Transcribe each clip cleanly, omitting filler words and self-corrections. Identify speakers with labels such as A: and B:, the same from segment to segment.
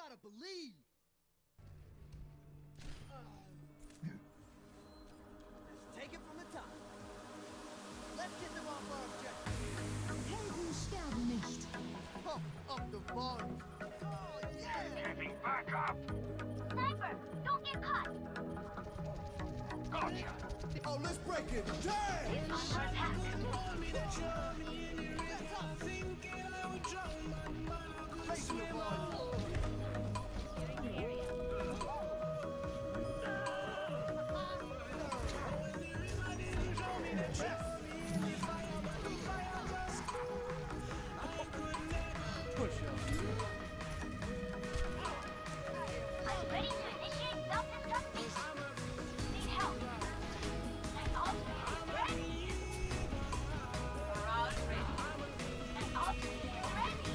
A: gotta believe. Let's take it from the top. Let's get them off our objective.
B: Helden sterben nicht.
A: Pump up the volume. Oh, yeah!
C: Getting back up!
D: Sniper, don't get caught.
C: Gotcha!
A: Oh, let's break it. Damn!
D: First half.
A: Raising the volume. Push up.
D: Are you ready to initiate self-destruct? Need help. That's all. Ready? Barrage ready. That's all. Ready?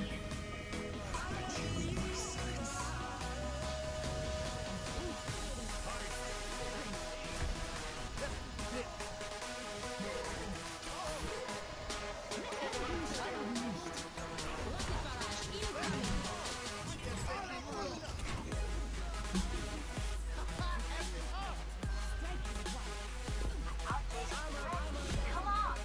D: Come on.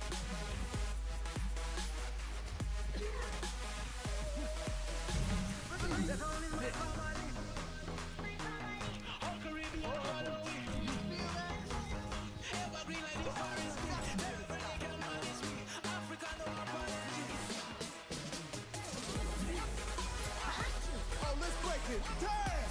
A: Oh, let's break it. Damn!